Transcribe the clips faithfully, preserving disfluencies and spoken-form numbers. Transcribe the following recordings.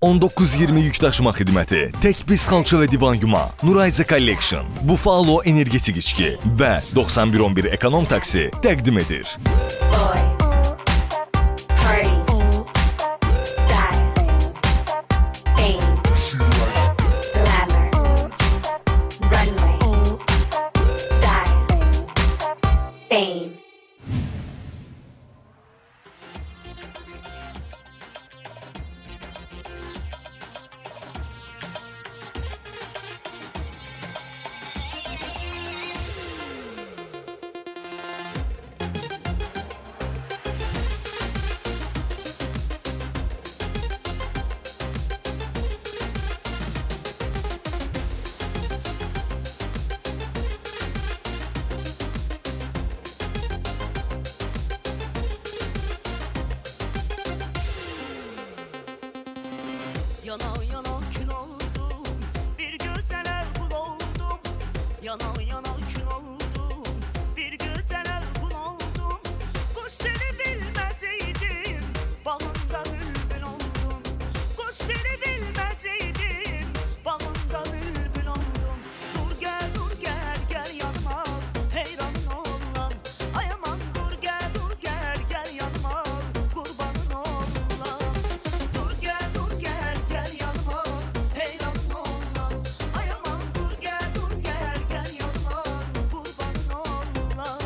on doqquz iyirmi yük daşıma xidməti, tək biz xalça və divan yuma, Nurayza Collection, Buffalo energetik içki və doxsan bir on bir ekonom taksi təqdim edir. Yana yana kül oldum, bir güzele kul oldum. Yana yana kül oldum, bir güzele kul oldum. Kuş dili bilmezeydim, bağında bülbül oldum. Kuş dili bilmezeydim, bağında bülbül oldum. Dur gel dur gel gel yanıma, heyranın olam. Ay aman dur gel dur gel gel yanıma, kurbanın olam. Dur gel dur gel gel yanıma, heyranın olam. Ay aman dur gel dur gel gel yanıma, kurbanın olam.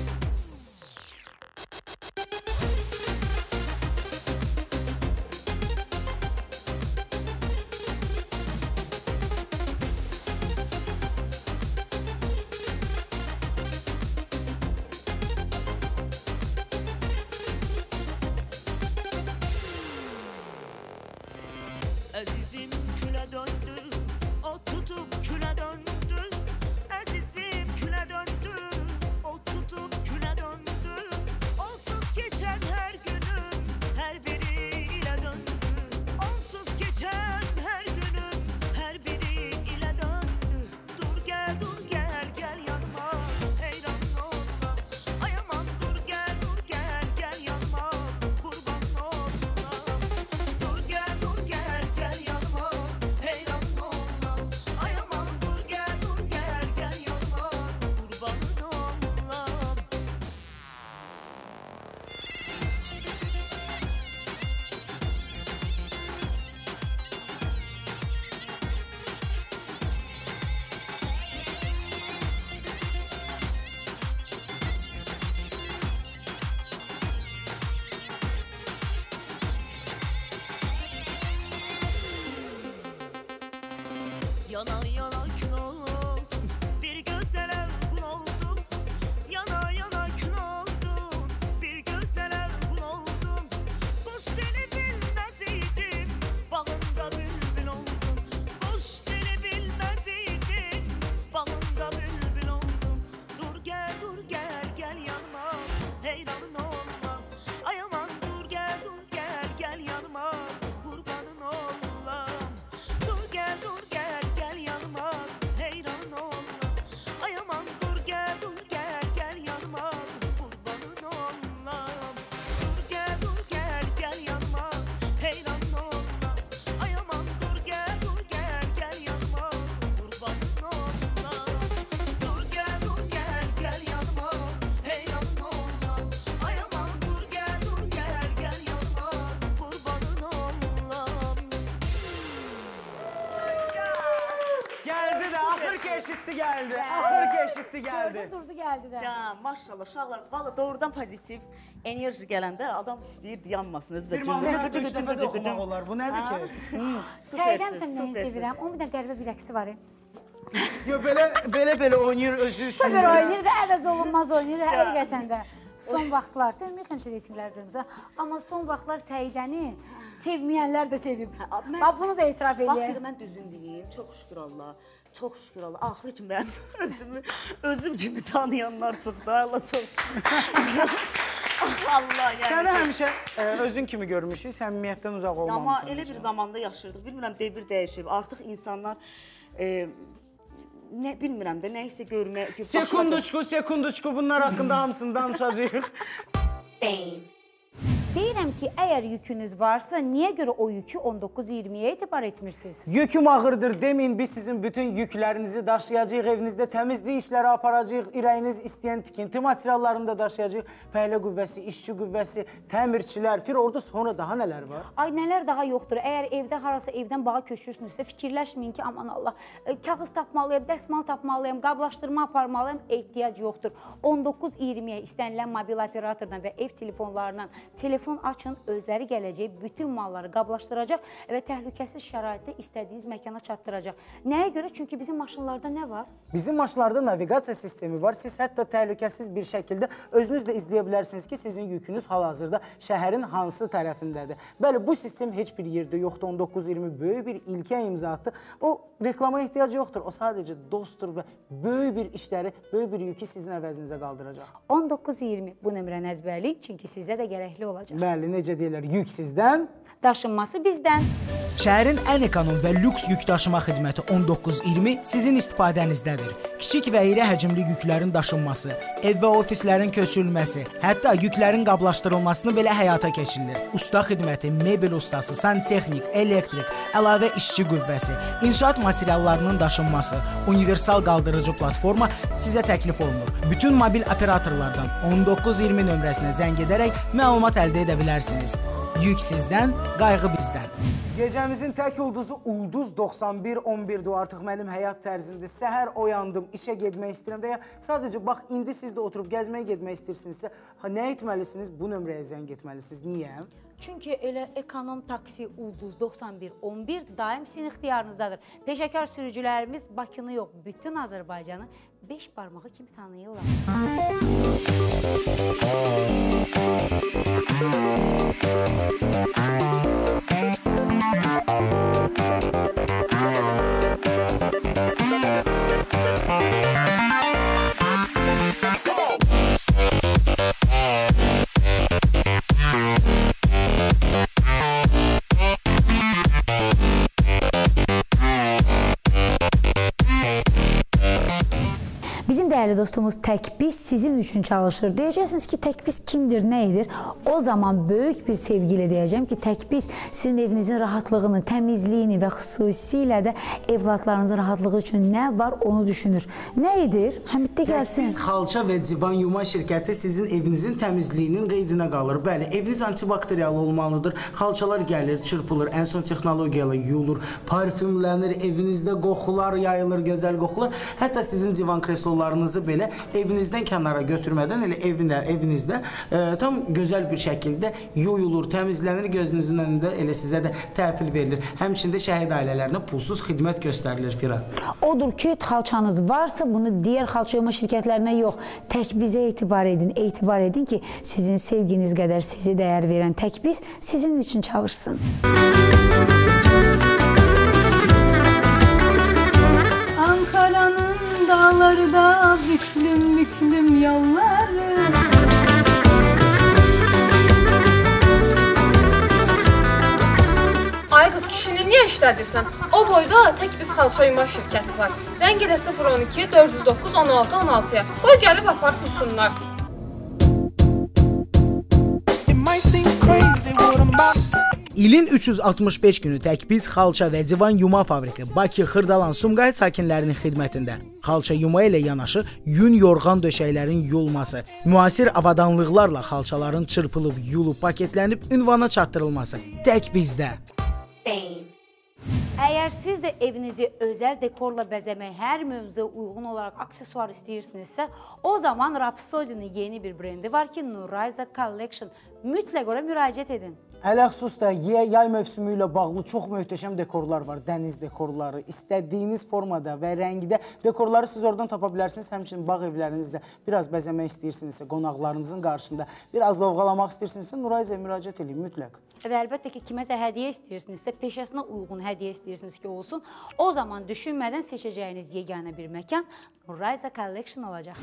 Azizim küle döndü, o tutup küle döndü. Azizim küle döndü, o tutup küle döndü. Onsuz geçen her günüm, her biriyle döndü. Onsuz geçen her günüm, her biriyle döndü. Dur gel dur gel gel yanıma, heyran olma. Ay aman dur gel dur gel gel yanıma, kurban olma. Dur gel dur gel gel yanıma, heyran olma. Ay aman dur gel dur gel gel yanıma, kurbanın olma. Yana yana kül oldum, bir güzele kul oldum. Yana yana kül oldum, bir güzele kul oldum. Kuş dili bilmezeydim, bağında bülbül oldum. Kuş dili bilmezeydim, bağında bülbül oldum. Dur gel dur gel gel yanıma, heyranın olma. Ay aman dur gel dur gel gel yanıma, kurbanın olam. Dur gel dur gel gel yanıma, heyran olma. Ay aman dur gel dur gel gel yanıma, kurbanın olam. Dur gel dur gel gel yanıma, heyran olma. Ay aman dur gel dur gel gel yanıma, kurbanın olam. Dur gel dur gel gel yanıma, heyran olma. Ay aman dur gel dur gel gel yanıma, kurbanın olam. Geldi de ahırki eşitti geldi. Ahırki eşitti geldi. Durdu geldi de. Can, maşallah uşaqlar, valla doğrudan pozitiv enerji gələndə adam istəyir dayanmasın özü də. Bir mahnı üç dəfə də oxumaq olar. Bu nədir ki? Səyirəm Süpersiz, sən nəyi süpersiz. sevirəm. Onun bir də qəribə bir rəqsi var. Yo, belə belə belə oynayır özü üçün. Süper oynayır və əvəz olunmaz oynayır həqiqətən də. Son vaxtlar, sən ümumiyyətlə həmişə reytinglər görmüsən, amma son vaxtlar Səidəni sevməyənlər də sevib. mən- Bax bunu da etiraf Bax, eləyək. bir mən düzün deyim, çox şükür Allah. Çox şükür Allah. Axırı ki mən özümü özüm kimi tanıyanlar çıxdı. Allah çox şükür. Allah yəni. Səni həmişə e, özün kimi görmüşük, səmimiyyətdən uzaq Amma olmamısan. elə bir zamanda yaşırdıq. Bilmirəm, devir dəyişib. Artıq insanlar e, nə bilmirəm də, nə isə görmək... Sekunduçku, sekunduçku bunlar haqqında hamısını danışacağıq. deyirəm ki, əgər yükünüz varsa, niyə görə o yükü on doqquz iyirmiyə etibar etmirsiniz? Yüküm ağırdır deməyin, biz sizin bütün yüklərinizi daşıyacağıq, evinizdə təmizlik işləri aparacağıq, ürəyiniz istəyən tikinti materiallarını da daşıyacağıq, fəhlə qüvvəsi, işçi qüvvəsi, təmirçilər, fir orada sonra daha nələr var? Ay, nələr daha yoxdur. Əgər evdə harasa evdən bağa köçürsünüzsə, fikirləşməyin ki, aman Allah, kağız tapmalıyım, dəsmal tapmalıyım, qablaşdırma aparmalıyım, ehtiyac yoxdur. on doqquz iyirmiyə istənilən mobil operatordan və ev telefonlarından telefon açın, özləri gələcək, bütün malları qablaşdıracaq və təhlükəsiz şəraitdə istədiyiniz məkana çatdıracaq. Nəyə görə? Çünki bizim maşınlarda nə var? Bizim maşınlarda naviqasiya sistemi var. Siz hətta təhlükəsiz bir şəkildə özünüz də izləyə bilərsiniz ki, sizin yükünüz hal-hazırda şəhərin hansı tərəfindədir. Bəli, bu sistem heç bir yerdə yoxdur. on doqquz iyirmi böyük bir ilkə imza atdı. O reklama ehtiyac yoxdur. O sadəcə dostdur və böyük bir işləri, böyük bir yükü sizin əvəzinizə qaldıracaq. on doqquz iyirmi bu nömrəni əzbərləyin, çünki sizə də gərəkli olacaq. Bəli, necə deyirlər, yük sizdən, daşınması bizdən. Şəhərin ən ekonom və lüks yük daşıma xidməti on doqquz iyirmi sizin istifadənizdədir. Kiçik və iri həcmli yüklərin daşınması, ev və ofislərin köçürülməsi, hətta yüklərin qablaşdırılmasını belə həyata keçirilir. Usta xidməti, mebel ustası, santexnik, elektrik, əlavə işçi qüvvəsi, inşaat materiallarının daşınması, universal qaldırıcı platforma sizə təklif olunur. Bütün mobil operatorlardan on doqquz iyirmi nömrəsinə zəng edərək məlumat əldə edə bilərsiniz. Yük sizdən, qayğı bizdən. Gecəmizin tək ulduzu Ulduz doxsan bir on birdir. Artıq mənim həyat tərzimdir. Səhər oyandım, işə getmək istəyirəm və ya sadəcə bax, indi siz də oturub gəzməyə getmək istəyirsinizsə, nə etməlisiniz? Bu nömrəyə zəng etməlisiniz. Niyə? Çünki elə ekonom taksi Ulduz doxsan bir on bir daim sizin ixtiyarınızdadır. Peşəkar sürücülərimiz Bakını yox, bütün Azərbaycanı beş barmağı kimi tanıyırlar. Bizim dəyərli dostumuz Təkbiz sizin üçün çalışır. Deyəcəksiniz ki, Təkbiz kimdir, nə edir? O zaman böyük bir sevgi ilə deyəcəm ki, Təkbiz sizin evinizin rahatlığını, təmizliyini və xüsusilə də evladlarınızın rahatlığı üçün nə var onu düşünür. Nə edir? Həmiddə gəlsin. Təkbiz xalça və divan yuma şirkəti sizin evinizin təmizliyinin qeydinə qalır. Bəli, eviniz antibakteriyalı olmalıdır. Xalçalar gəlir, çırpılır, ən son texnologiyalı yuyulur, parfümlənir, evinizdə qoxular yayılır, gözəl qoxular. Hətta sizin divan kreslolarınızı belə evinizdən kənara götürmədən elə evinə, evinizdə e, tam gözəl bir şəkildə yuyulur, təmizlənir, gözünüzün önündə elə sizə də təhvil verilir. Həmçində şəhid ailələrinə pulsuz xidmət göstərilir Fira. Odur ki, xalçanız varsa bunu digər xalça yuma şirkətlərinə yox, Təkbizə etibar edin. Etibar edin ki, sizin sevginiz qədər sizi dəyər verən Təkbiz sizin üçün çalışsın. Ankara'nın dağları da büklüm büklüm yolları. Ay qız, kişini niyə işlədirsən? O boyda Təkbiz xalça yuma şirkəti var. Zəng elə sıfır on iki dörd yüz doqquz on altı on altıya. Qoy gəlib aparıb tutsunlar. İlin üç yüz altmış beş günü Təkbiz xalça və divan yuma fabriki Bakı, Xırdalan, Sumqayıt sakinlərinin xidmətində. Xalça yuma ilə yanaşı yun yorğan döşəklərin yuyulması, müasir avadanlıqlarla xalçaların çırpılıb, yuyulub, paketlənib ünvana çatdırılması Təkbizdə. Əgər siz də evinizi özəl dekorla bəzəmək, hər mövzuya uyğun olaraq aksesuar istəyirsinizsə, o zaman Rhapsody'nin yeni bir brendi var ki, Nurayza Collection. Mütləq ora müraciət edin. Ələxsus da yay mövsümü ilə bağlı çox möhtəşəm dekorlar var. Dəniz dekorları, istədiyiniz formada və rəngdə dekorları siz oradan tapa bilərsiniz. Həmçinin bağ evlərinizdə biraz bəzəmək istəyirsinizsə, qonaqlarınızın qarşısında biraz lovğalamaq istəyirsinizsə, Nuraiza'ya müraciət edin mütləq. Və əlbəttə ki, kiməsə hədiyyə istəyirsinizsə, peşəsinə uyğun hədiyyə istəyirsiniz ki, olsun. O zaman düşünmədən seçəcəyiniz yeganə bir məkan Nurayza Collection olacaq.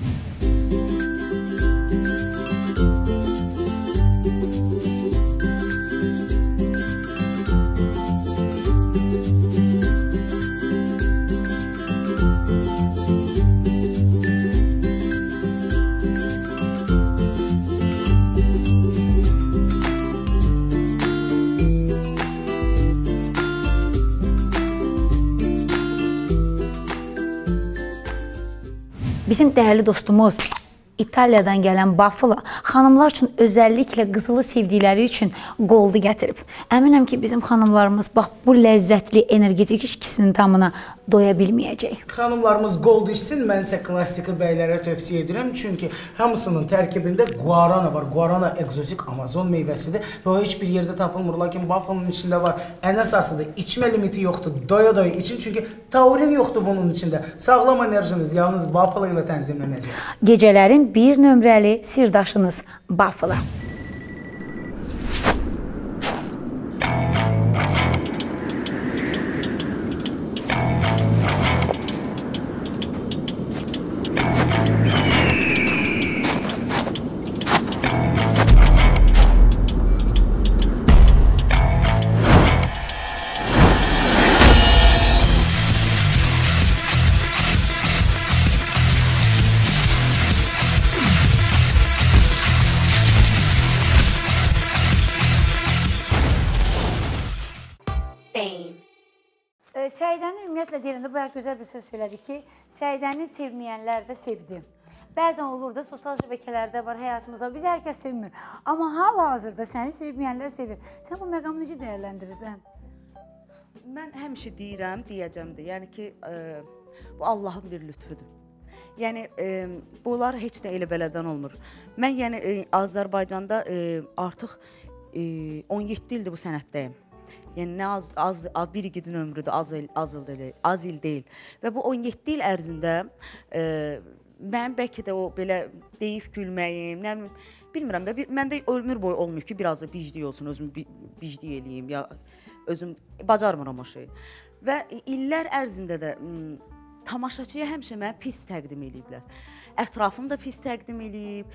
bizim dəyərli dostumuz İtaliyadan gələn Buffalo xanımlar üçün özəlliklə qızılı sevdikləri üçün qoldu gətirib. Əminəm ki, bizim xanımlarımız bax bu ləzzətli energetik içkisinin tamına doya bilməyəcək. Xanımlarımız gold içsin, mən isə klassiki bəylərə tövsiyə edirəm. Çünki hamısının tərkibində guarana var. Guarana egzotik Amazon meyvəsidir və o heç bir yerdə tapılmır. Lakin Buffalo'nun içində var. Ən əsasıdır. İçmə limiti yoxdur. Doya-doya için. Çünki taurin yoxdur bunun içində. Sağlam enerjiniz yalnız Buffalo ilə tənzimlənəcək. Gecələrin bir nömrəli sirdaşınız Buffalo. Səidəni ümumiyyətlə deyəndə bayaq gözəl bir söz söylədi ki, Səidəni sevməyənlər də sevdi. Bəzən olur da, sosial şəbəkələrdə var, həyatımızda, bizi hər kəs sevmir. Amma hal-hazırda səni sevməyənlər sevir. Sən bu məqamı necə dəyərləndirirsən? Mən həmişə deyirəm, deyəcəm də, yəni ki, e, bu Allahın bir lütfüdür. Yəni, e, bunlar heç də elə belədən olmur. Mən yəni e, Azərbaycanda e, artıq e, on yeddi ildir bu sənətdəyim. Yəni nə az, az, az bir igidin ömrüdür, az il, az il deyil, az il deyil. Və bu on yeddi il ərzində e, mən bəlkə də o belə deyib gülməyim, nə bilmirəm də, məndə ömür boyu olmuyor ki, biraz da biclik olsun, özümü biclik eləyim, ya özüm bacarmıram o şeyi. Və illər ərzində də m, tamaşaçıya həmişə mənə pis təqdim eləyiblər. Ətrafım da pis təqdim eləyib,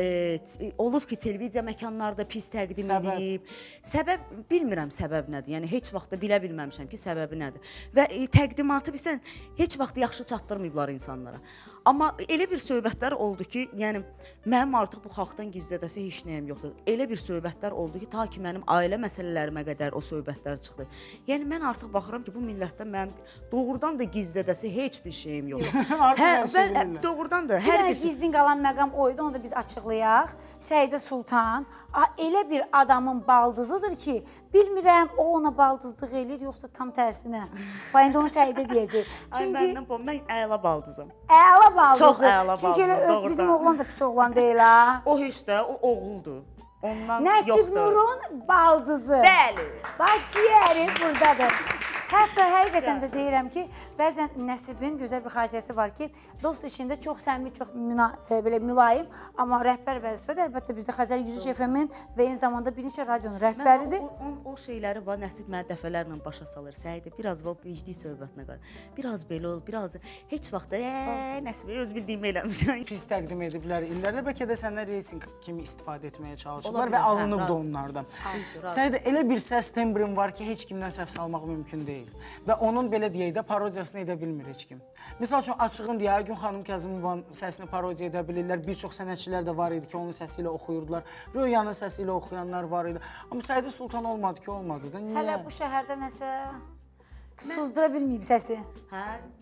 e, olub ki, televiziya məkanlarda pis təqdim səbəb. eləyib. Səbəb, bilmirəm səbəb nədir, yəni heç vaxt da bilə bilməmişəm ki, səbəbi nədir. Və e, təqdimatı bilsən, heç vaxt yaxşı çatdırmayıblar insanlara. Amma elə bir söhbətlər oldu ki, yəni mənim artıq bu xalqdan gizlədəsi heç nəyim yoxdur. Elə bir söhbətlər oldu ki, ta ki mənim ailə məsələlərimə qədər o söhbətlər çıxdı. Yəni mən artıq baxıram ki, bu millətdə mənim doğrudan da gizlədəsi heç bir şeyim yoxdur. Hə, və doğrudan da hər bir şey gizlin qalan məqam oydu, onu da biz açıqlayaq. Səidə Sultan elə bir adamın baldızıdır ki, bilmirəm o ona baldızlıq eləyir, yoxsa tam tərsinə. Bayında onu Səidə deyəcək. Ay, məndən bu, mən əla baldızım. Əla baldızı. Çox əla baldızım, Çünki doğrudan. Bizim oğlan da pis oğlan deyil ha. O heç də, o oğuldur. Ondan Nəsib yoxdur. Nurun baldızı. Bəli. Bax, ciğəri buradadır. Hətta həqiqətən də deyirəm ki, bəzən Nəsibin gözəl bir xasiyyəti var ki, dost işində çox səmimi, çox müna, e, belə mülayim, amma rəhbər vəzifədir. Əlbəttə bizdə Xəzər yüz üç F M-in və eyni zamanda bir neçə radionun rəhbəridir. O, o, o şeyləri var, Nəsib mənə dəfələrlə başa salır. Səidə, biraz o vicdi söhbətinə qalır. Biraz belə ol, biraz heç vaxt da, eee, Nəsib, öz bildiyimi eləmişəm. Pis təqdim ediblər illərlə, bəlkə də sənlər reyting kimi istifadə etməyə çalışırlar və alınıb da onlardan. Səidə, elə bir səs tembrin var ki, heç kimdən səs almaq mümkün deyil. Və onun belə deyək də parodiyasını edə bilmir heç kim. Misal üçün açığın deyə, Aygün xanım Kəzimovun səsini parodiya edə bilirlər. Bir çox sənətçilər də var idi ki, onun səsi ilə oxuyurdular. Röyanın səsi ilə oxuyanlar var idi. Amma Səidə Sultan olmadı ki, olmadı da. Niyə? Hələ bu şəhərdə nəsə tutuzdura bilməyib səsi. Hə,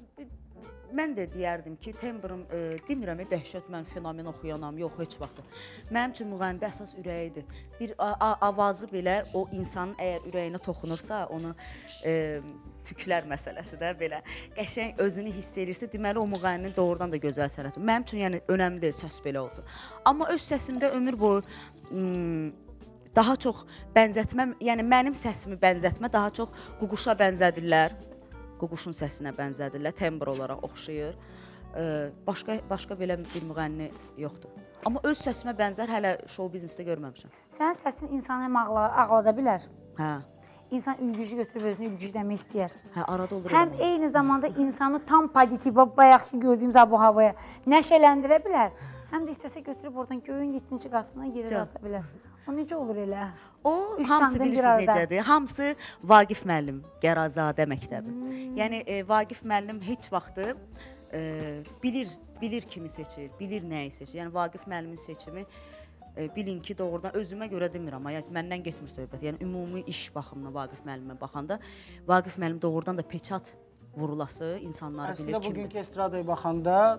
mən də deyərdim ki, tembrim, e, demirəm, dəhşət mən fenomen oxuyanam, yox, heç vaxt. Mənim üçün müğəndi əsas ürəyidir. Bir avazı belə o insanın əgər ürəyinə toxunursa, onu e, tüklər məsələsi də belə qəşəng özünü hiss edirsə, deməli o müğənninin doğrudan da gözəl sənəti. Mənim üçün yəni önəmli deyil səs belə oldu. Amma öz səsimdə ömür boyu hmm, daha çox bənzətmə, yəni mənim səsimi bənzətmə daha çox Ququşa bənzədirlər. Ququşun səsinə bənzədirlər, tembr olaraq oxşayır. Ee, başqa, başqa belə bir müğənni yoxdur. Amma öz səsimə bənzər hələ show biznesdə görməmişəm. Sənin səsin insanı həm ağla, ağlada bilər. Hə. İnsan ülgücü götürüb özünü ülgücləmək istəyər. Hə, arada olur. Həm elə. Eyni zamanda insanı tam pozitiv, bayaq ki gördüyümüz bu havaya nəşələndirə bilər. Həm də istəsə götürüb oradan göyün yeddinci qatından yerə ata bilər. O necə olur elə? O, Üç hamısı bir bilirsiniz necədir? Hamısı Vaqif müəllim, Qərazadə məktəbi. Hmm. Yəni, e, Vaqif müəllim heç vaxtı e, bilir, bilir kimi seçir, bilir nəyi seçir. Yəni, Vaqif müəllimin seçimi e, bilin ki, doğrudan özümə görə demirəm, amma yəni, məndən getmir söhbət. Yəni, ümumi iş baxımına Vaqif müəllimə baxanda, Vaqif müəllim doğrudan da peçat vurulası insanları Əslində, bilir kimdir. Əslində, bugünkü estradaya baxanda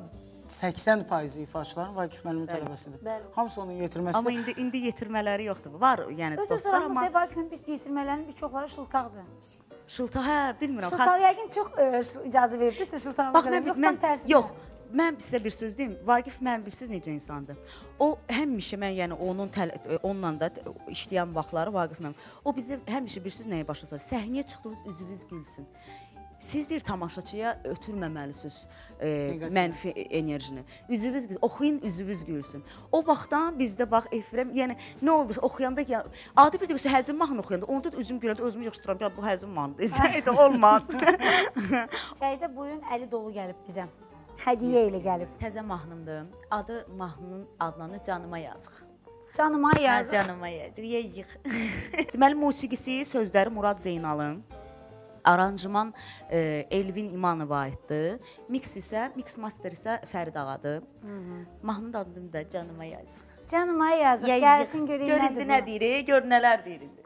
səksən faizi ifaçıların Vaqif müəllimin tələbəsidir. bəli. Hamısı onun yetirməsi. Amma indi indi yetirmələri yoxdur. Var, yəni Öz dostlar, amma dostlarımızda Vaqifin bir yetirmələrin bir çoxları şıltaqdır. şıltaq, hə, bilmirəm. Şıltaq yəqin çox e, şıl- icazə veribdi, siz şıltaqlıq Bax, mən, edin, yoxsa mən, tərsinə? yox, mən sizə bir söz deyim. Vaqif mən bilsiz necə insandır. O həmişə mən yəni onun təl, onunla da işləyən vaxtları Vaqif mən. O bizi həmişə bir söz nəyə başa salır? Səhnəyə çıxdığınız üzünüz gülsün. Siz deyir tamaşaçıya ötürməməlisiniz e, mənfi enerjini. Üzünüz gülsün, oxuyun, üzünüz gülsün. O vaxtdan bizdə bax efirəm, yəni nə oldu oxuyanda ya, adi bir də həzin mahnı oxuyanda onda da üzüm güləndə özümü yığışdıram. Ya bu həzin mahnıdır. Səndə olmaz. Səidə bugün əli dolu gəlib bizə. Hədiyyə ilə gəlib. Təzə mahnımdır. Adı mahnının adlanır Canıma yazıq. Canıma Hə, yazıq. canıma yazıq. Yazıq. Deməli musiqisi, sözləri Murad Zeynalın. Aranjman e, Elvin İmanova aiddir. Mix isə, mix master isə Fərid ağadır. Mahnının adını da Canıma yazıq. Canıma yazıq. Gəlsin göreyim Gör nədir indi bu. nə deyir, gör nələr deyir indi.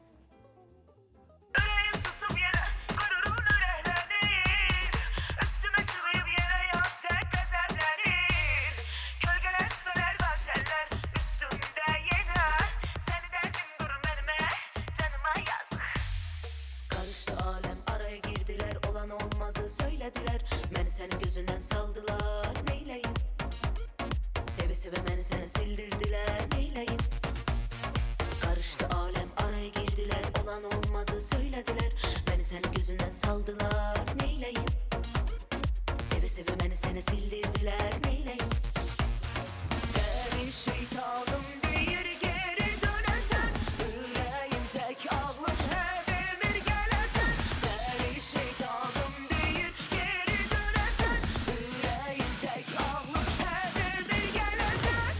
Yüreğim susum yere, gururun ürehlenir. Üstüme sığıyıp yere yat, tek gazemlenir. Gölgeler söner başerler, üstümde yine. Seni derdim dur benime, canıma yazık. Karıştı alem, araya girdiler, olan olmazı söylediler. Beni senin gözünden saldılar, neyleyim? Seve seve beni sana sildirdiler, neyleyim? Karıştı alem, araya girdiler, olan olmazı söylediler. Beni senin gözünden saldılar, neyleyim? Seve seve beni sana sildirdiler, neyleyim? Deli şeytanım bir geri dönesen, yüreğim tek ağlı her demir gelesen. Deli şeytanım bir geri dönesen, yüreğim tek ağlı her demir gelesen.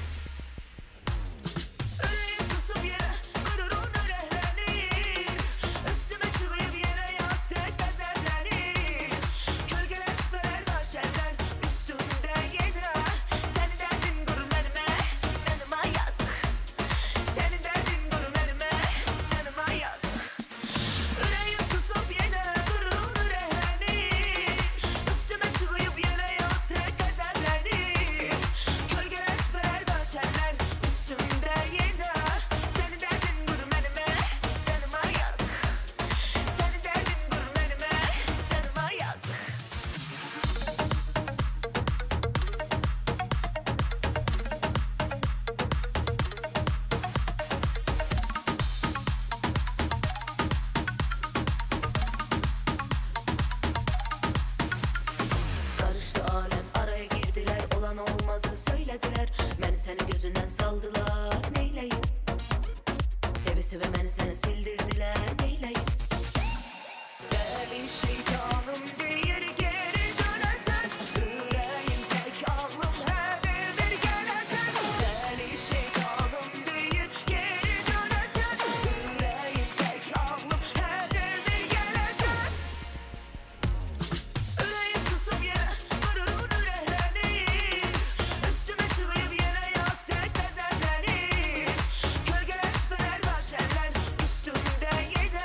Yüreğim susup yere, gururun ürehlenir. Üstüme şığıyıp yere yat, tek gazemlenir. Gölgeler süper başerler, üstümde yine. Seni derdin dur benime, canıma yazık. Seni derdin dur benime, canıma yazık. Yüreğim susup yere, gururun ürehlenir. Üstüme şığıyıp yere yat, tek gazemlenir. Gölgeler süper başerler, üstümde yine. Seni derdin dur benime, canıma yazık. Seni derdin dur benime, canıma yazık. Karıştı alem, araya girdiler, olan olmazı söylediler. Beni senin gözünden saldılar, neyleyim? Seve seve beni sana sildirdiler, neyleyim? Deli şeytanım bir geri dönesen, yüreğim tek ağlım her demir gelesen. Deli şeytanım bir geri dönesen, yüreğim tek ağlım her demir gelesen. Yüreğim susup yere, gururun ürehlenir. Üstüme şığıyıp yere yat, tek gazemlenir. Gölgeler süper başerler, üstümde yine.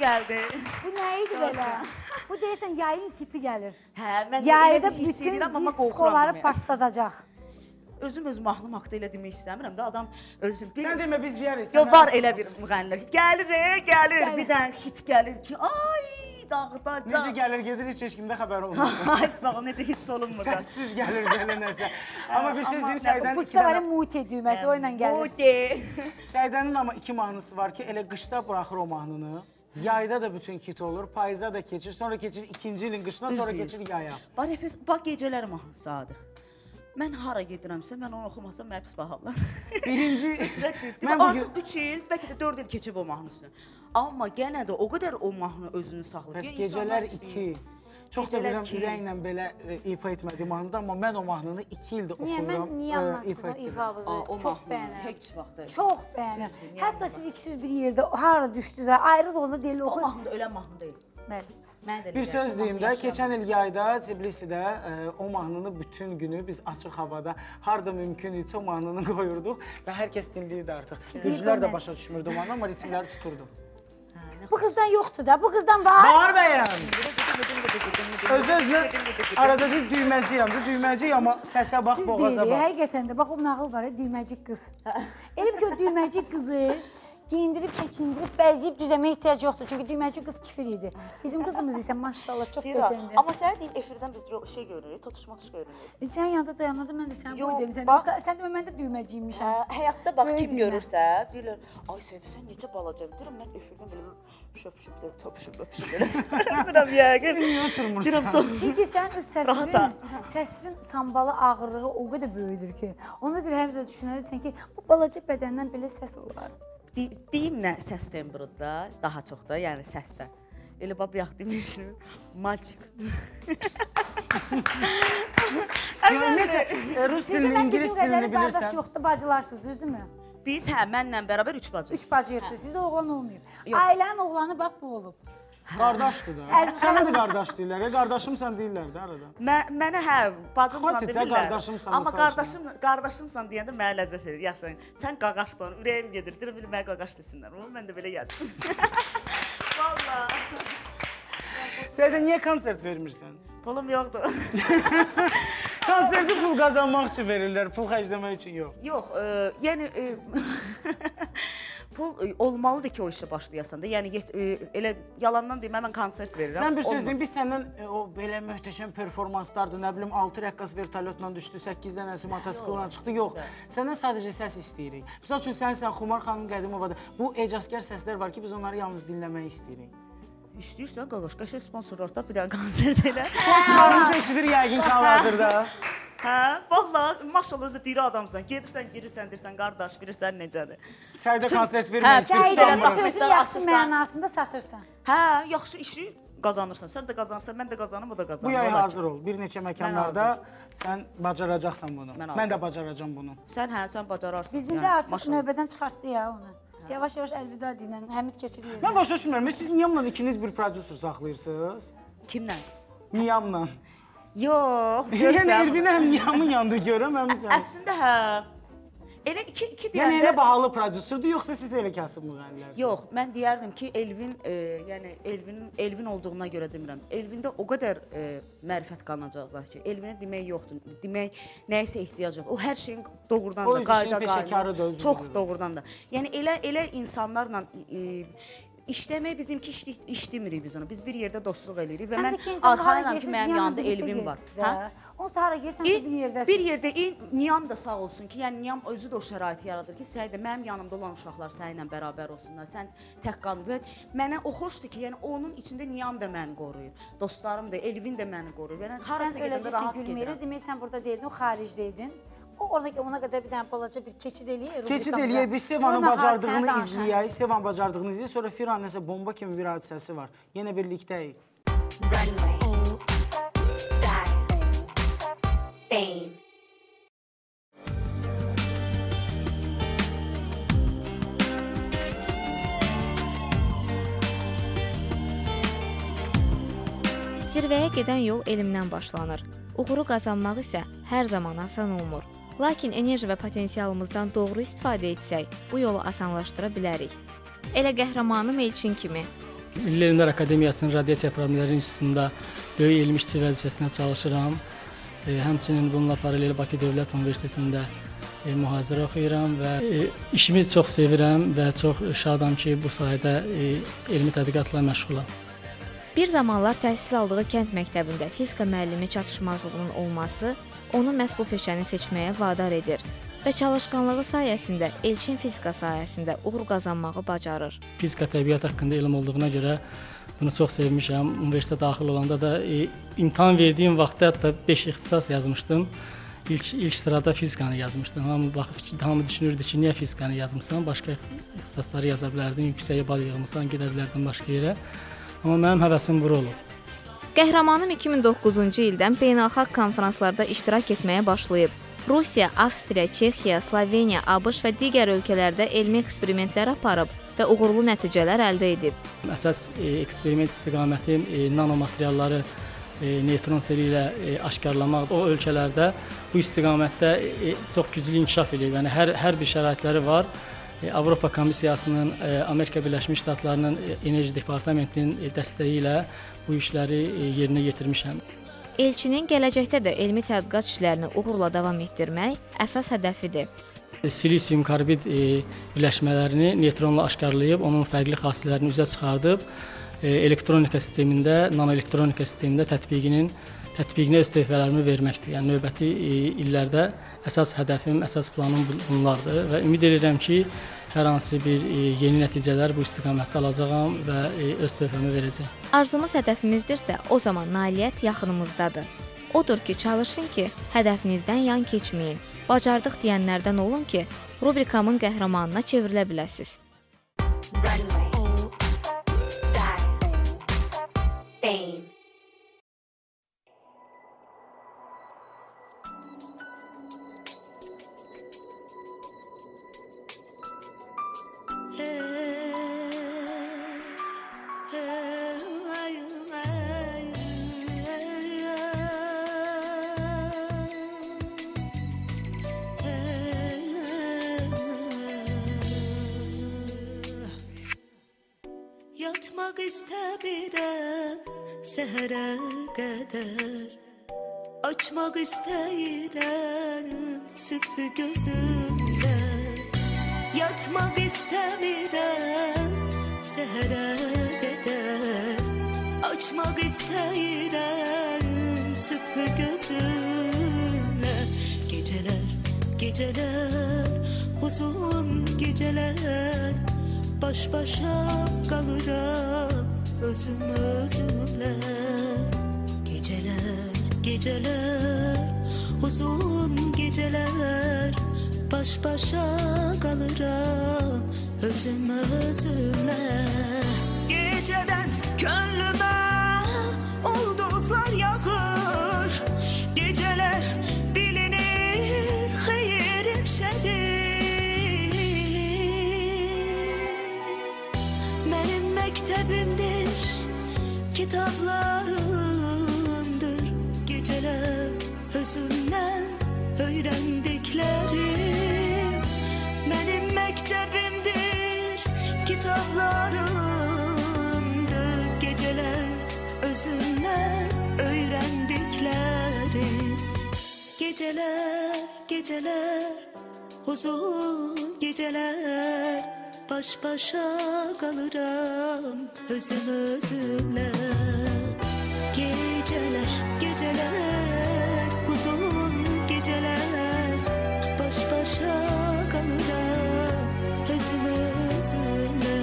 gəldi. Bu nə idi belə? Bu deyirsən yayın hiti gəlir. Hə, mən də elə Yayda bir hiss bütün edirəm, amma qorxuram diskoları deməyə. partladacaq. Özüm öz mahnım haqqda elə demək istəmirəm də, adam özü bir... Sən demə biz deyərik. Yox, var elə bir müğənnilər. Gəlir, e, gəlir, bir dənə hit gəlir ki, ay, dağda can. Necə gəlir, gedir, heç heç kimdə xəbər olmaz. Ay, sağ ol, necə hiss olunmur da. Səssiz gəlir belə nəsə. Amma bir söz Amma deyim, Səidənin Bu iki da dənə... mute düyməsi o ilə gəlir. Mute. Səidənin amma iki mahnısı var ki, elə qışda buraxır o mahnını. Yayda da bütün hit olur, payıza da keçir, sonra keçir ikinci ilin qışına, sonra keçir yaya. Bax, bax gecələr mahnısı adı. Mən hara gedirəmsə, mən onu oxumasam mənə pis baxarlar. Birinci... Mən bugün... Artıq üç il, bəlkə də dörd il keçib o mahnısını. Amma yenə də o qədər o mahnı özünü saxlayır. Bəs gecələr iki. Çox da bilirəm, ürəklə belə e, ifa etmədim mahnıda, amma mən o mahnını iki ildə Niyə oxuyuram. mən niyə anlasın o ifabızı çox bəyənirəm. Heç vaxt. Çox bəyənirəm. Hətta siz ikisiz bir yerdə hara düşdünüzsə, ayrı da onda deyil O oxuyun. mahnı da ölən mahnı deyil. Bəli. Bir söz deyim də, keçən il yayda Tbilisidə e, o mahnını bütün günü biz açıq havada harda mümkün idi o mahnını qoyurduq və hər kəs dinləyirdi artıq. Güclər də başa düşmürdü o mahnı, amma ritmləri tuturdu. Bu qızdan yoxdur da, bu qızdan var. Var bəyəm! Öz-özünə arada deyil, düyməciyəm, düyməciyəm, amma səsə bax, Düz boğaza deyil, bax. həqiqətən də, bax o nağıl var, düyməcik qız. Elə ki o düyməcik qızı giyindirib, keçindirib, bəziyib düzəməyə ehtiyac yoxdur. Çünki düyməcik qız kifir idi. Bizim qızımız isə maşallah çox qəşəngdir. Amma sənə deyim, efirdən biz şey görürük, tutuşma-tuş görürük. Sən yanında dayanırdı, mən də səni Yox, qoy deyim. bax- Sən demə, mən də düyməciymişəm. Hə, həyatda bax Böyük kim düymə. görürsə, deyirlər, ay Səidə sən necə balacasan? Deyirəm mən efirdən belə şöpüşüb, topuşub, öpüşüb belə. Deyirəm yəqin. Niyə oturmursan? Çünki sən öz Rahata. səsinin, səsinin sambalı ağırlığı o qədər böyüdür ki, ona görə hər də düşünərsən ki, bu balaca bədəndən belə səs olar. Deyim nə səs tembrında, daha çox da, yəni səsdə. Elə bax, yax demişim, malçıq. Necə, e, rus dilini, ingilis dilini Qardaş bilirsən. yoxdur, bacılarsınız, düzdürmü? Biz hə, mənlə bərabər üç bacı. Üç bacıyıqsınız, sizdə oğlan olmayıb. Yox. Ailənin oğlanı bax bu olub. Qardaşdır da. Əziz- Sənə də qardaş deyirlər, e, qardaşımsan deyirlər də arada. Mən mənə hə, bacımsan Xaçı da demirlər. qardaşımsan, Amma sağ qardaşım, qardaşımsan deyəndə mənə ləzzət verir. Yaxşı, sən qaqaşsan, ürəyim gedir. Deyirəm belə mənə qaqaş desinlər. Oğlum mən də belə yazdım. Vallahi. Sən də niyə konsert vermirsən? Pulum yoxdur. Konserti pul qazanmaq üçün verirlər, pul xərcləmək üçün yox. Yox, e, yəni e, pul e, olmalıdır ki o işə başlayasan da. Yəni yet, e, elə yalandan deyim, mən konsert verirəm. Sən bir söz Olmur. deyin, biz səndən e, o belə möhtəşəm performanslardır, nə bilim altı rəqqas vertolyotla düşdü, səkkiz dənəsi motosikletlə çıxdı. Yox, səndən sadəcə səs istəyirik. Məsəl üçün sən sən Xumar xanım Qədimovadır. Bu ecazkar səslər var ki, biz onları yalnız dinləmək istəyirik. İstəyirsən qaqaş, qəşəng sponsorlardan bir dənə konsert elə. Sponsorlarımız eşidir yəqin ki, hal-hazırda. Hə, vallahi maşallah özü diri adamsan. Gedirsən, girirsən, deyirsən qardaş, bilirsən necədir. Səidə konsert Hə, vermək istəyir. Səidənin bax, sözü məktəb yaxşı açırsan. mənasında satırsan. Hə, yaxşı işi qazanırsan. Sən də qazanırsan, mən də qazanım, o da qazanır. Bu yay Vallahi. hazır ol. Bir neçə məkanlarda sən bacaracaqsan bunu. Mən Mən də bacaracağam bunu. Sən hə, sən bacararsan. Bildin də artıq növbədən çıxartdı ya onu. Yavaş-yavaş əlvida deyilən Həmid keçir yerinə. Mən başa düşmürəm. Siz Niyamla ikiniz bir prodüser saxlayırsınız? Kimlə? Niyamla. Yox, Yəni görsən. Elvin həm Niyamın yanında görəm, həm sən. Əslində hə. Elə iki iki Yəni deyəndə elə bahalı prodüserdir, yoxsa siz elə kasıb müğənnilərsiniz? Yox, mən deyərdim ki, Elvin, e, yəni Elvinin Elvin olduğuna görə demirəm. Elvində o qədər e, mərifət qanacağı var ki, Elvinə demək yoxdur. Demək nəyisə ehtiyac yox. O hər şeyin doğrudan O da öz qayda işinin peşəkarıdır, özü Çox bilir. doğrudan da. Yəni elə elə insanlarla e, işləmək bizimki iş, iş demirik biz onu. Biz bir yerdə dostluq eləyirik və mən arxayınam ki, mənim yanında Elvin var. Hə? Onsuz hara girsən İ- bir yerdəsən. Bir yerdə in, Niyam da sağ olsun ki, yəni Niyam özü də o şəraiti yaradır ki, Səidə mənim yanımda olan uşaqlar səninlə bərabər olsunlar. Sən tək qalma. Və mənə o xoşdur ki, yəni onun içində Niyam da məni qoruyur. Dostlarım da, Elvin də məni qoruyur. Yəni harasa Sən gedəndə öləcəksən rahat gülməyir, gedirəm. demək sən burada deydin, o xaricdəydin. O orada ona qədər bir dənə balaca bir keçid eləyir. Keçid eləyək, biz Sevanın bacardığını izləyək, Sevan bacardığını izləyək, sonra Firan nəsə bomba kimi bir hadisəsi var. Yenə birlikdəyik. Runway. Style. Fame. Zirvəyə gedən yol elmdən başlanır. Uğuru qazanmaq isə hər zaman asan olmur. Lakin enerji və potensialımızdan doğru istifadə etsək, bu yolu asanlaşdıra bilərik. Elə qəhrəmanım Elçin kimi. Milli Elmlər Akademiyasının Radiasiya Problemləri İnstitutunda böyük elmi işçi vəzifəsində çalışıram. E, həmçinin bununla paralel Bakı Dövlət Universitetində e, mühazirə oxuyuram və e, işimi çox sevirəm və çox şadam ki, bu sahədə e, elmi tədqiqatla məşğulam. Bir zamanlar təhsil aldığı kənd məktəbində fizika müəllimi çatışmazlığının olması onu məhz bu peşəni seçməyə vadar edir və çalışqanlığı sayəsində Elçin fizika sahəsində uğur qazanmağı bacarır. Fizika təbiət haqqında elm olduğuna görə bunu çox sevmişəm. Universitetə daxil olanda da e, imtahan verdiyim vaxtda hətta beş ixtisas yazmışdım. İlk, ilk sırada fizikanı yazmışdım. Hamı baxıb, hamı düşünürdü ki, niyə fizikanı yazmışsan, başqa ixtisasları yaza bilərdin, yüksək bal yığmışsan, gedə bilərdin başqa yerə. Amma mənim həvəsim bura olub. Qəhrəmanım iki min doqquzuncu ildən beynəlxalq konfranslarda iştirak etməyə başlayıb. Rusiya, Avstriya, Çexiya, Sloveniya, ABŞ və digər ölkələrdə elmi eksperimentlər aparıb və uğurlu nəticələr əldə edib. Əsas e, eksperiment istiqamətim e, nanomaterialları e, neytron seli ilə e, aşkarlamaq. O ölkələrdə bu istiqamətdə e, çox güclü inkişaf edir. Yəni hər hər bir şəraitləri var. E, Avropa Komissiyasının, e, Amerika Birləşmiş Ştatlarının e, Enerji Departamentinin e, dəstəyi ilə bu işləri e, yerinə yetirmişəm. Elçinin gələcəkdə də elmi tədqiqat işlərini uğurla davam etdirmək əsas hədəfidir. Silisium karbid e, birləşmələrini neytronla aşkarlayıb, onun fərqli xassələrini üzə çıxardıb, e, elektronika sistemində, nanoelektronika sistemində tətbiqinin tətbiqinə öz töhfələrimi verməkdir. Yəni növbəti e, illərdə əsas hədəfim, əsas planım bunlardır və ümid edirəm ki, hər hansı bir e, yeni nəticələr bu istiqamətdə alacağam və e, öz töhfəmi verəcəm. Arzumuz hədəfimizdirsə, o zaman nailiyyət yaxınımızdadır. Odur ki, çalışın ki, hədəfinizdən yan keçməyin. Bacardıq deyənlərdən olun ki, rubrikamın qəhrəmanına çevrilə biləsiniz. Runway. Style. Fame. Yatmaq istəmirəm səhərə qədər, açmaq istəyirəm sübh gözümlə. Yatmaq istəmirəm səhərə qədər, açmaq istəyirəm sübh gözümlə. Gecələr, gecələr, uzun gecələr, baş-başa qalıram özüm özümlə. Gecələr, gecələr, uzun gecələr, baş-başa qalıram özüm özümlə. Gecədən könlümə ulduzlar yağır, gecələr bilinir xeyrim şərim. Mənim məktəbimdir, kitablarımdır, gecələr özümdən öyrəndiklərim. Mənim məktəbimdir, kitablarımdır, gecələr özümdən öyrəndiklərim. Gecələr, gecələr, uzun gecələr, baş-başa qalıram özüm özümlə. Gecələr, gecələr, uzun gecələr, baş-başa qalıram özüm özümlə.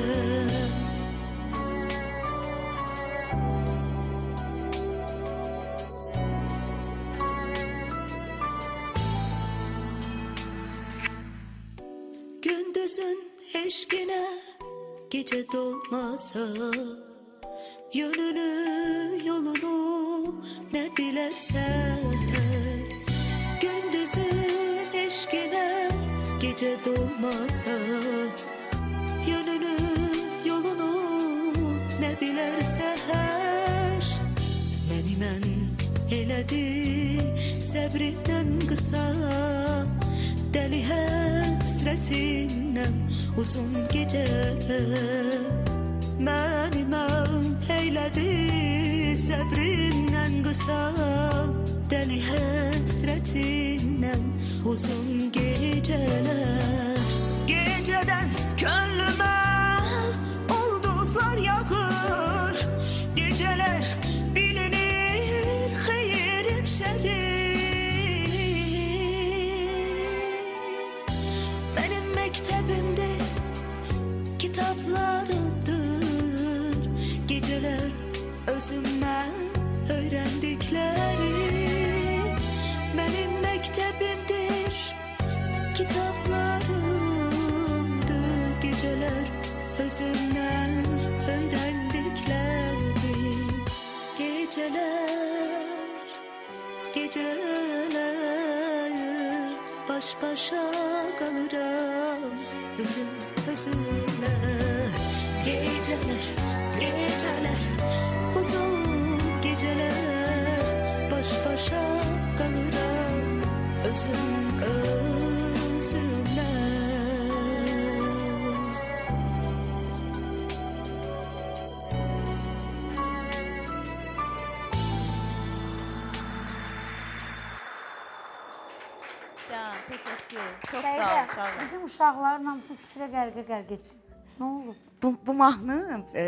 Gündüzün eşqinə gecə dolmasa, yönünü, yolunu nə bilərsən. Gündüzün eşqinə gecə dolmasa, yönünü, yolunu nə bilərsən. Məni mən elədi səbrindən qısa, dəli həsrətindən uzun gecələr. Məni mən eylədi səbrimdən qısa, dəli həsrətimdən uzun gecələr. Gecədən könlümə ulduzlar yağır, gecələr bilinir xeyrim şərim. Mənim məktəbimdə kitablarımdır, gecələr özümdən öyrəndiklərim. Mənim məktəbimdir, kitablarımdır, gecələr özümdən öyrəndiklərim. Gecələr, gecələr baş başa qalıram özüm özümlə. Gecələr, gecələr uzun gecələr baş başa qalıram özüm özümlə. Can, teşekkür. Çok sağ ol uşaqlar. Bizim uşaqların hamısı fikrə qərqə-qərq etdi. Nə olub? Bu, bu mahnı e,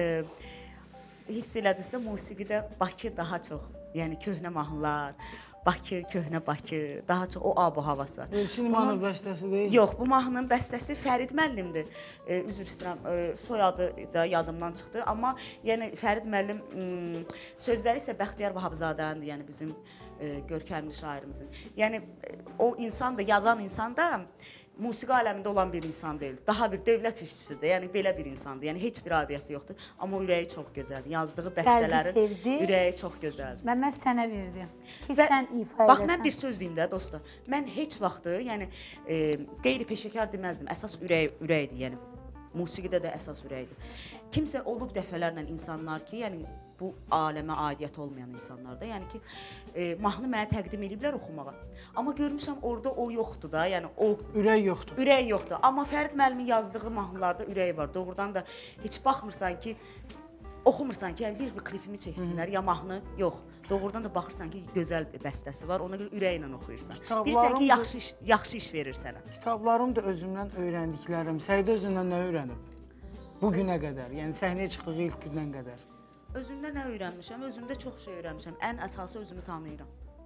hiss elədinizdə musiqidə Bakı daha çox, yəni köhnə mahnılar, Bakı, köhnə Bakı, daha çox o ab-o havası. Elçin İmanov bəstəsi deyil. Yox, bu mahnının bəstəsi Fərid müəllimdir. E, üzr istəyirəm, e, soyadı da yadımdan çıxdı, amma yəni Fərid müəllim m, sözləri isə Bəxtiyar Vahabzadənindir, yəni bizim e, görkəmli şairimizin. Yəni e, o insan da, yazan insan da musiqi aləmində olan bir insan deyil. Daha bir dövlət işçisidir. Yəni belə bir insandır. Yəni heç bir adiyyəti yoxdur, amma ürəyi çox gözəldir. Yazdığı bəstələrin ürəyi çox gözəldir. Mən mən sənə verdim ki, Və, sən ifa bax, edəsən. mən bir söz deyim də dostlar. Mən heç vaxtı, yəni e, qeyri-peşəkar deməzdim. Əsas ürək ürəkdir, yəni musiqidə də əsas ürəkdir. Kimsə olub dəfələrlə insanlar ki, yəni bu aləmə aidiyyət olmayan insanlar da, yəni ki, e, mahnı mənə təqdim ediblər oxumağa. Amma görmüşəm orada o yoxdur da, yəni o ürək yoxdur. Ürək yoxdur. Amma Fərid müəllimin yazdığı mahnılarda ürək var. Doğrudan da heç baxmırsan ki, oxumursan ki, bir bir klipimi çəksinlər, ya mahnı yox. Doğrudan da baxırsan ki, gözəl bir bəstəsi var. Ona görə ürəklə oxuyursan. Bilirsən ki, yaxşı iş, yaxşı iş verir sənə. Kitablarım da özümdən öyrəndiklərim. Səidə özündən nə öyrənib? Bu günə qədər, yəni səhnəyə çıxdığı ilk gündən qədər. Özümdə nə öyrənmişəm? Özümdə çox şey öyrənmişəm. Ən əsası özümü tanıyıram.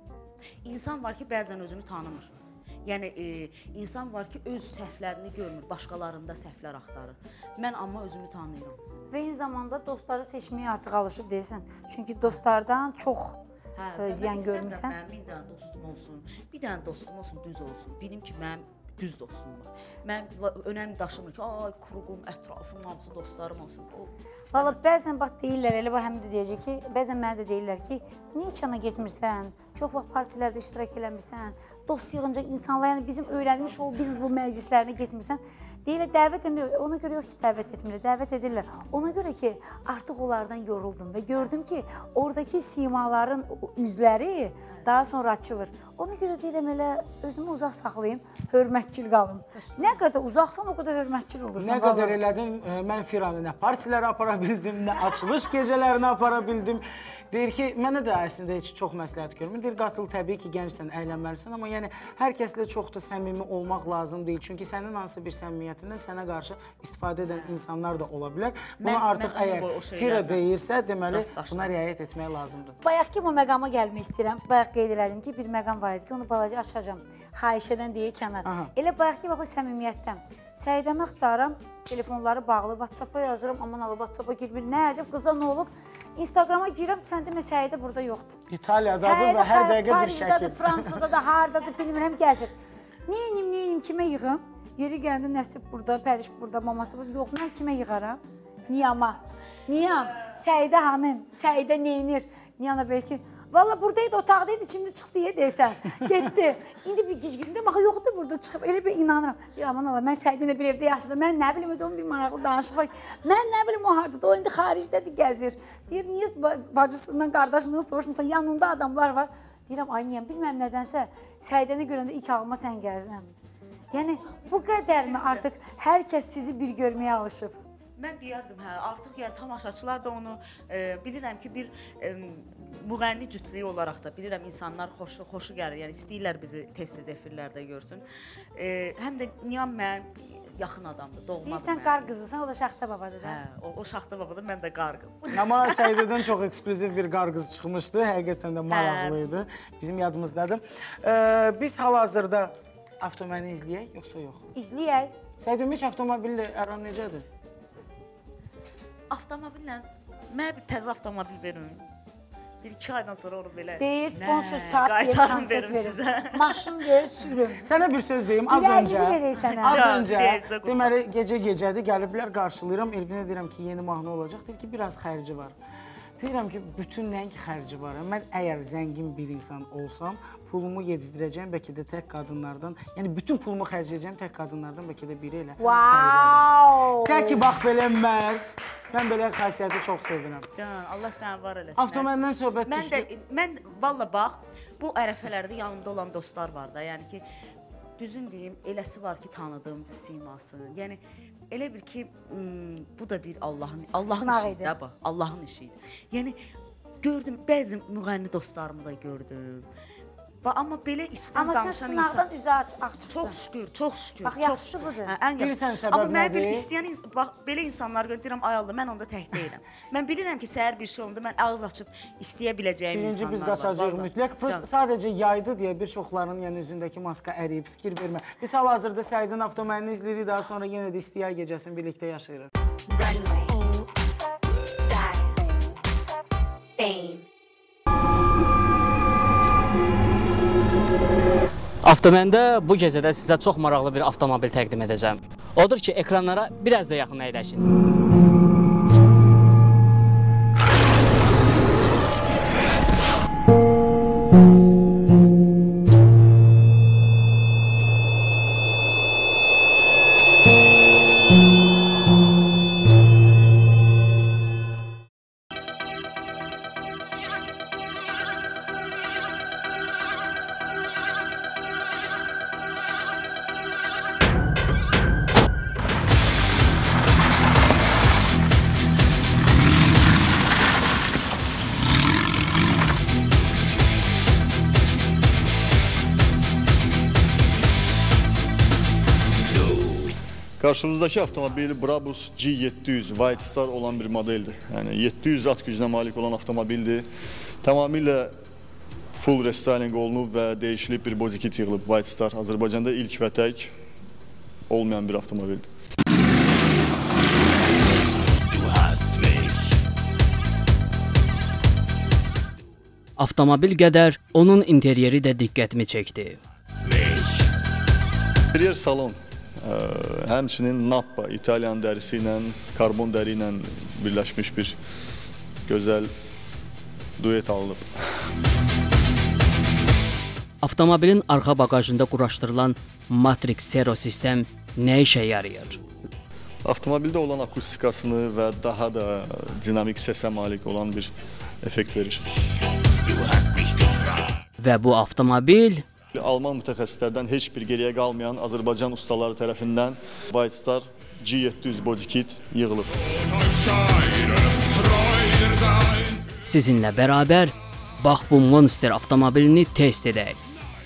İnsan var ki, bəzən özünü tanımır. Yəni e, insan var ki, öz səhvlərini görmür, başqalarında səhvlər axtarır. Mən amma özümü tanıyıram. Və eyni zamanda dostları seçməyə artıq alışıb deyirsən. Çünki dostlardan çox hə, ə, ziyan görmüsən. Mənim bir dənə dostum olsun, bir dənə dostum olsun, düz olsun. Bilim ki, mənim düz dostum var. Mən önəm daşımır ki, ay, kruqum, ətrafım, hamısı dostlarım olsun. Valla bəzən bax deyirlər, elə bax həm də deyəcək ki, bəzən mənə də deyirlər ki, niyə çana getmirsən, çox vaxt partilərdə iştirak eləmirsən, dost yığınca insanlar, yəni bizim öyrənmiş o biznes bu məclislərinə getmirsən. Deyirlər, dəvət etmir, ona görə yox ki, dəvət etmirlər, dəvət edirlər. Ona görə ki, artıq onlardan yoruldum və gördüm ki, oradakı simaların üzləri daha sonra açılır. Ona görə deyirəm, elə özümü uzaq saxlayayım, hörmətçil qalım. Nə qədər uzaqsan, o qədər hörmətçil olursan. Nə qədər elədim, mən Firanı nə partilərə apara bildim, nə açılış gecələrinə apara bildim. Deyir ki, mənə də əslində heç çox məsləhət görmür. Deyir, qatıl, təbii ki, gəncsən, əylənməlisən, amma yəni hər kəslə çox da səmimi olmaq lazım deyil. Çünki sənin hansı bir səmimiyyətindən sənə qarşı istifadə edən insanlar da ola bilər. Buna artıq əgər Fira deyirsə, deməli, buna riayət etmək lazımdır. Bayaq ki, bu məqama gəlmək istəyirəm. Bayaq qeyd elədim ki, bir məqam var idi ki, onu balaca açacağım. Xahişədən deyə kənar. Elə bayaq ki, bax o səmimiyyətdən. Səidəni axtarıram, telefonları bağlı, WhatsApp-a yazıram, aman Allah, WhatsApp-a girmir, nə əcəb, qıza nə olub? Instagrama girəm, sən demə Səidə burada yoxdur. İtaliyadadır və hər dəqiqə bir şəkil. Parisdadır, Fransadadır, haradadır, bilmirəm, gəzir. Neyinim, neyinim, kimə yığım? Yeri gəldi, Nəsib burada, Pəriş burada, maması burada. Yox, mən kimə yığaram? Niyama. Niyam, Səidə hanım, Səidə neyinir? Niyana bəlkə, valla buradaydı, otaqdaydı, şimdi çıxdı deyə deyəsən, getdi. İndi bir gicgində, baxa yoxdur burada çıxıb, elə bir inanıram. Deyir, aman Allah, mən Səidə ilə bir evdə yaşayıram, mən nə bilim, onun bir maraqlı danışıq var. Mən nə bilim, o haradadır, o indi xaricdədir, gəzir. Deyir, niyə bacısından, qardaşından soruşmuşsan, yanında adamlar var. Deyirəm, ay niyəm, bilməm nədənsə, Səidəni görəndə ilk ağlıma sən gəlirsən. Yəni, bu qədərmi artıq hər kəs sizi bir görməyə alışıb? Mən deyərdim, hə, artıq yəni tamaşaçılar da onu e, bilirəm ki, bir e, müğənni cütlüyü olaraq da bilirəm insanlar xoşu xoşu gəlir, yəni istəyirlər bizi tez-tez efirlərdə görsün. E, həm də niyə mən yaxın adamdır, doğmadım. Deyirsən qar qızısan, o da Şaxta babadır da. Hə, o, o Şaxta babadır, mən də qar qız. Amma Səidədən çox ekskluziv bir qar qız çıxmışdı, həqiqətən də maraqlıydı, bizim yadımızdadır. Ee, biz hal-hazırda avtoməni izləyək, yoxsa yox? İzləyək. Səidəm, heç avtomobillə əran necədir? Avtomobillə, mənə bir təzə avtomobil verin. Bir iki aydan sonra onu belə... Deyir, sponsor tap, deyir, konset verir. Maşın verir, sürüm. Sənə bir söz deyim, az öncə, verək sənə. az öncə, deməli, gecə-gecədir, gəliblər, qarşılayıram, Elvinə deyirəm ki, yeni mahnı olacaq, deyir ki, biraz xərci var. Deyirəm ki, bütün nəinki xərci var. Mən əgər zəngin bir insan olsam, pulumu yedizdirəcəyim, bəlkə də tək qadınlardan, yəni bütün pulumu xərcləyəcəyim tək qadınlardan bəlkə də biri elə Wow! Tək ki, bax belə mərd, mən belə xasiyyəti çox sevirəm. Can, Allah səni var eləsin. Avtoməndən söhbət mən düşdü. Də, mən, valla bax, bu ərəfələrdə yanımda olan dostlar var da, yəni ki, düzün deyim, eləsi var ki, tanıdığım siması, yəni, elə bil ki, bu da bir Allahın, Allahın işidir, bax, Allahın işidir. Yəni, gördüm, bəzi müğənni dostlarımı da gördüm. Amma belə içdən danışan insan... Amma sən sınavdan üzə ağ çıxdın. Çox şükür, çox şükür. Bax, yaxşı budur. Bilirsən səbəb nədir? Amma mən bir istəyən, bax, belə insanlar deyirəm, ay Allah, mən onda tək deyirəm. Mən bilirəm ki, səhər bir şey oldu, mən ağız açıb istəyə biləcəyim insanlar var. Birinci biz qaçacağıq mütləq. Sadəcə yaydı deyə bir çoxların yəni üzündəki maska əriyib, fikir vermə. Biz hal-hazırda Səidin avtomənini izləyirik, daha sonra yenə də istiyay gecəsini birlikdə yaşayırıq. Runway. Style. Fame. Avtoməndə bu gecədə sizə çox maraqlı bir avtomobil təqdim edəcəm. Odur ki, ekranlara biraz da yaxın əyləşin. Qarşınızdakı avtomobil Brabus G yeddi yüz White Star olan bir modeldir. Yəni yeddi yüz at gücünə malik olan avtomobildir. Tamamilə full restyling olunub və dəyişilib bir body kit yığılıb White Star. Azərbaycanda ilk və tək olmayan bir avtomobildir. Avtomobil qədər onun interyeri də diqqətimi çəkdi. Interier salon. Həmçinin Nappa, İtalyan dərisi ilə, karbon dəri ilə birləşmiş bir gözəl duet alınıb. Avtomobilin arxa bagajında quraşdırılan Matrix Zero sistem nə işə yarayır? Avtomobildə olan akustikasını və daha da dinamik səsə malik olan bir effekt verir. Və bu avtomobil Alman mütəxəssislərdən heç bir geriyə qalmayan Azərbaycan ustaları tərəfindən White Star G yeddi yüz body kit yığılıb. Sizinlə bərabər bax bu monster avtomobilini test edək.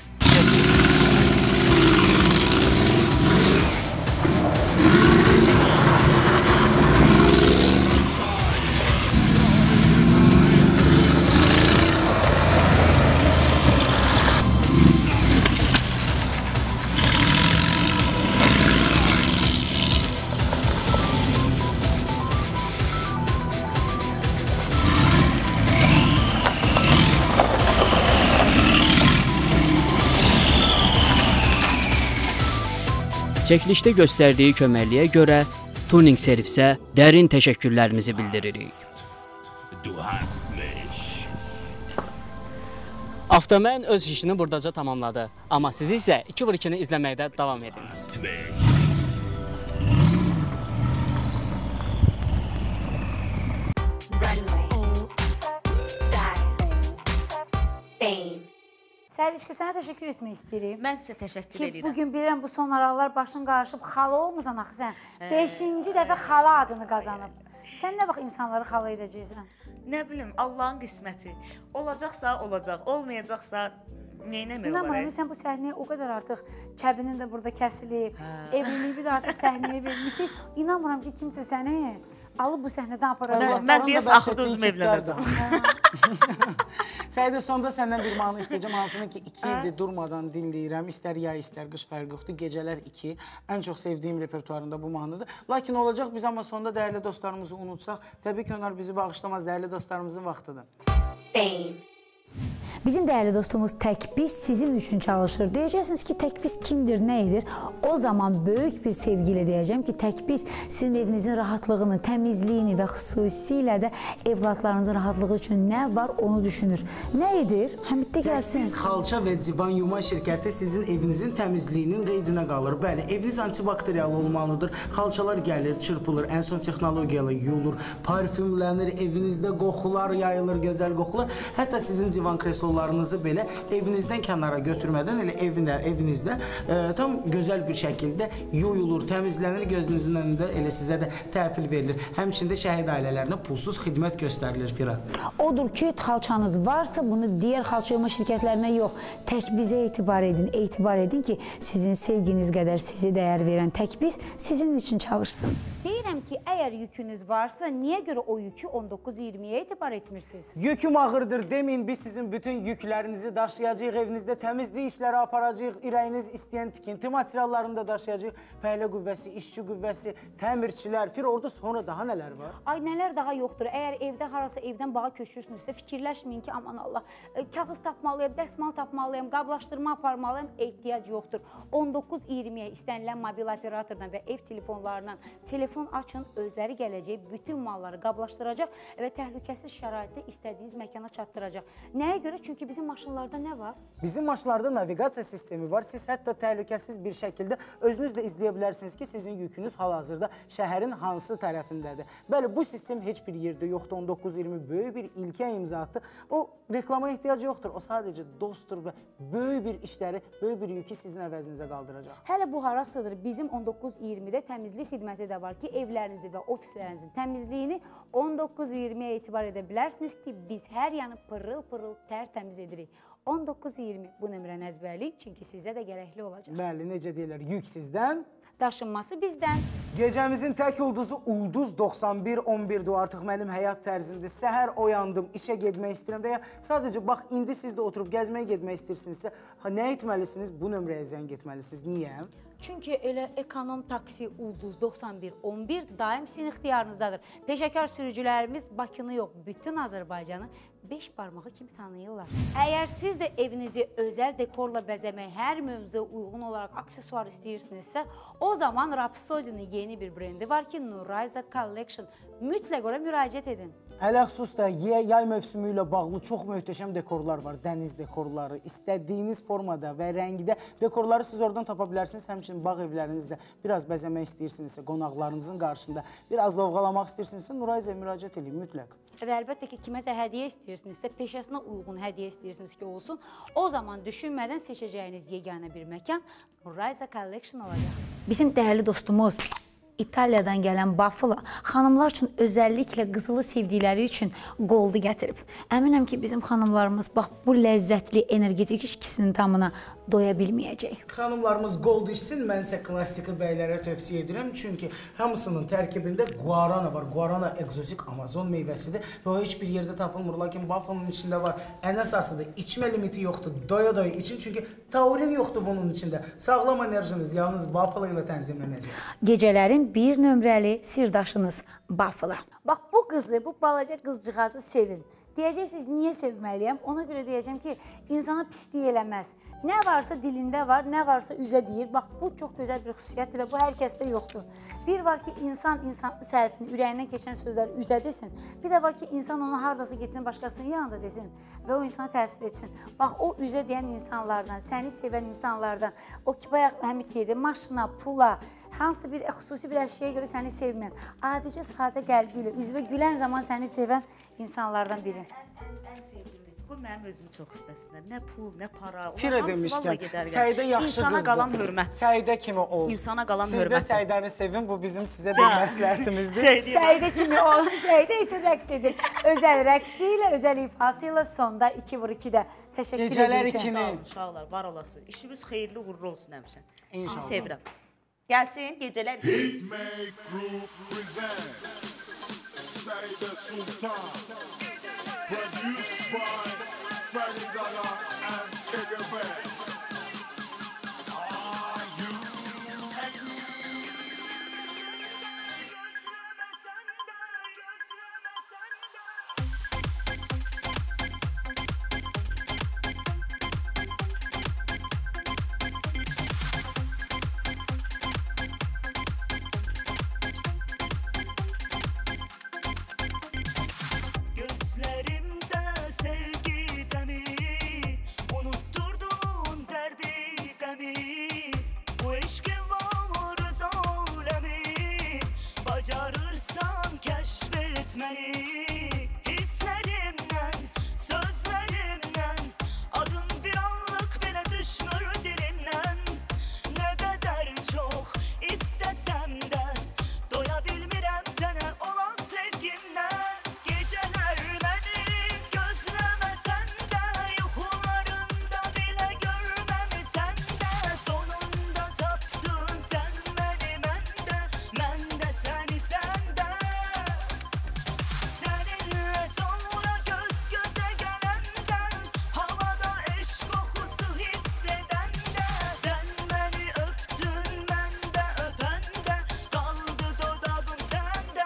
Çəkilişdə göstərdiyi köməkliyə görə Tuning servisə dərin təşəkkürlərimizi bildiririk. Avtomən öz işini buradaca tamamladı. Amma siz isə iki vur ikini izləməkdə davam edin. Sədişki, sənə təşəkkür etmək istəyirim. Mən sizə təşəkkür ki, edirəm. Bugün bilirəm bu son aralar başın qarışıb, xala olmusan axı sən. Beşinci dəfə xala adını qazanıb. Sən nə vaxt insanları xala edəcəksən? Nə bilim, Allahın qisməti. Olacaqsa olacaq, olmayacaqsa neynəmək olar? İnanmıram, sən bu səhnəyə o qədər artıq kəbinin də burada kəsilib, evliliyi də artıq səhnəyə vermişik. İnanmıram ki, kimsə səni alıb bu səhnədən aparacaq. Mən deyəsə axırda özüm evlənəcəm. Səidə, sonda səndən bir mahnı istəyəcəm, hansını ki, iki ildir durmadan dinləyirəm. İstər yay, istər qış fərqi yoxdur. Gecələr iki. Ən çox sevdiyim repertuarında bu mahnıdır. Lakin olacaq biz amma sonda dəyərli dostlarımızı unutsaq, təbii ki, onlar bizi bağışlamaz. Dəyərli dostlarımızın vaxtıdır. Fame. Bizim dəyərli dostumuz Təkbiz sizin üçün çalışır. Deyəcəksiniz ki, Təkbiz kimdir, nə edir? O zaman böyük bir sevgiyle deyəcəm ki, Təkbiz sizin evinizin rahatlığını, təmizliyini və xüsusilə də evladlarınızın rahatlığı üçün nə var onu düşünür. Nə edir? Həmiddə gəlsin. Təkbiz xalça və divan yuma şirkəti sizin evinizin təmizliyinin qeydinə qalır. Bəli, eviniz antibakterial olmalıdır. Xalçalar gəlir, çırpılır, ən son texnologiyalı yuyulur, parfümlənir, evinizdə qoxular yayılır, gözəl qoxular. Hətta sizin divan kreslolarınızı belə evinizdən kənara götürmədən elə evinlər, evinizdə e, tam gözəl bir şəkildə yuyulur, təmizlənir, gözünüzün önündə elə sizə də təhvil verilir. Həmçində şəhid ailələrinə pulsuz xidmət göstərilir Fira. Odur ki, xalçanız varsa bunu digər xalça yuma şirkətlərinə yox, Təkbizə etibar edin. Etibar edin ki, sizin sevginiz qədər sizi dəyər verən Təkbiz sizin üçün çalışsın. Deyirəm ki, əgər yükünüz varsa, niyə görə o yükü on doqquz iyirmiyə etibar etmirsiniz? Yüküm ağırdır deməyin, biz sizin bütün yüklərinizi daşıyacağıq, evinizdə təmizlik işləri aparacağıq, ürəyiniz istəyən tikinti materiallarını da daşıyacağıq, fəhlə qüvvəsi, işçi qüvvəsi, təmirçilər, Fir, orada sonra daha nələr var? Ay, nələr daha yoxdur. Əgər evdə harasa evdən bağa köçürsünüzsə, fikirləşməyin ki, aman Allah, kağız tapmalıyam, dəsmal tapmalıyam, qablaşdırma aparmalıyam, ehtiyac yoxdur. on doqquz iyirmiyə istənilən mobil operatordan və ev telefonlarından telefon açın, özləri gələcək, bütün malları qablaşdıracaq və təhlükəsiz şəraitdə istədiyiniz məkana çatdıracaq. Nəyə görə? Çünki bizim maşınlarda nə var? Bizim maşınlarda naviqasiya sistemi var. Siz hətta təhlükəsiz bir şəkildə özünüz də izləyə bilərsiniz ki, sizin yükünüz hal-hazırda şəhərin hansı tərəfindədir. Bəli, bu sistem heç bir yerdə yoxdur. on doqquz iyirmi böyük bir ilkə imza atdı. O reklama ehtiyac yoxdur. O sadəcə dostdur və böyük bir işləri, böyük bir yükü sizin əvəzinizə qaldıracaq. Hələ bu harasıdır? Bizim on doqquz iyirmidə təmizlik xidməti də var ki, evlərinizi və ofislərinizin təmizliyini on doqquz iyirmiyə etibar edə bilərsiniz ki, biz hər yanı pırıl-pırıl tərtəmiz edirik. on doqquz iyirmi bu nömrəni əzbərləyin, çünki sizə də gərəkli olacaq. Bəli, necə deyirlər, yük sizdən, daşınması bizdən. Gecəmizin tək ulduzu Ulduz doxsan bir on birdir, artıq mənim həyat tərzimdir. Səhər oyandım, işə getmək istəyirəm və ya sadəcə bax, indi siz də oturub gəzməyə getmək istəyirsinizsə, nə etməlisiniz? Bu nömrəyə zəng etməlisiniz. Niyə? Çünki elə ekonom taksi Ulduz doxsan bir on bir daim sizin ixtiyarınızdadır. Peşəkar sürücülərimiz Bakını yox, bütün Azərbaycanı beş barmağı kimi tanıyırlar. Əgər siz də evinizi özəl dekorla bəzəmək, hər mövzuya uyğun olaraq aksesuar istəyirsinizsə, o zaman Rhapsody'nin yeni bir brendi var ki, Nurayza Collection. Mütləq ora müraciət edin. Hələ xüsus da yay mövsümü ilə bağlı çox möhtəşəm dekorlar var. Dəniz dekorları, istədiyiniz formada və rəngdə dekorları siz oradan tapa bilərsiniz. Həmçinin bağ evlərinizdə biraz bəzəmək istəyirsinizsə, qonaqlarınızın qarşısında biraz lovğalamaq istəyirsinizsə, Nurayza'ya müraciət edin mütləq. Və əlbəttə ki, kiməsə hədiyyə istəyirsinizsə, peşəsinə uyğun hədiyyə istəyirsiniz ki, olsun. O zaman düşünmədən seçəcəyiniz yeganə bir məkan Nurayza Collection olacaq. Bizim dəyərli dostumuz İtaliyadan gələn Buffalo xanımlar üçün özəlliklə qızılı sevdikləri üçün qoldu gətirib. Əminəm ki, bizim xanımlarımız bax bu ləzzətli energetik içkisinin tamına doya bilməyəcək. Xanımlarımız gold içsin, mən isə klassiki bəylərə tövsiyə edirəm. Çünki hamısının tərkibində guarana var. Guarana egzotik Amazon meyvəsidir və o heç bir yerdə tapılmır. Lakin Buffalo'nun içində var. Ən əsasıdır, içmə limiti yoxdur. Doya-doya için, çünki taurin yoxdur bunun içində. Sağlam enerjiniz yalnız Buffalo ilə tənzimlənəcək. Gecələrin bir nömrəli sirdaşınız Buffalo. Bax, bu qızı, bu balaca qızcığazı sevin. Deyəcəksiniz, niyə sevməliyəm? Ona görə deyəcəm ki, insana pislik eləməz. Nə varsa dilində var, nə varsa üzə deyir. Bax, bu çox gözəl bir xüsusiyyətdir və bu hər kəsdə yoxdur. Bir var ki, insan insan sərfini, ürəyindən keçən sözləri üzə desin. Bir də var ki, insan onu hardasa getsin, başqasının yanında desin və o insana təsir etsin. Bax, o üzə deyən insanlardan, səni sevən insanlardan, o ki, bayaq Həmid deyirdi, maşına, pula, hansı bir xüsusi bir əşyaya görə səni sevməyən, adicə sadə qəlbi ilə, üzvə gülən zaman səni sevən insanlardan biri. Ən sevdiyim Bu mənim özümü çox istəsinlər. Nə pul, nə para. Firə demişkən, Səidə yaxşı qızdır. İnsana qalan hörmət. Səidə kimi ol. İnsana qalan Siz hörmət. Siz də Səidəni sevin, bu bizim sizə bir məsləhətimizdir. Səidə kimi ol. Səidə isə rəqs edir. Özəl rəqsi ilə, özəl ifası ilə sonda iki vur ikidə təşəkkür edirəm. Gecələr ikini. Sağ olun, uşaqlar, var olasın. İşimiz xeyirli, uğurlu olsun həmişə. Sizi sevirəm. Gəlsin, gecələr ikini. Saida Sultan, produced by Faridala and Kegebe. Are you ready? Gözlerimde sevgi demi, unutturdun derdi gemi. Bu eşkin var zalemi, bacarırsan keşfetmeni. Hislerimden, sözlerimden, adın bir anlık bile düşmür dilimden. Ne kadar çok istesem de doyabilmirem sana olan sevgimden. Geceler beni gözlemesen de, yuhularımda bile görmemesen de, sonunda taptın sen beni mende, ben de seni sende. Seninle sonra göz göze gelenden, havada eşk kokusu hisseden de, sen beni öptün ben de öpen de, kaldı dudağım sende.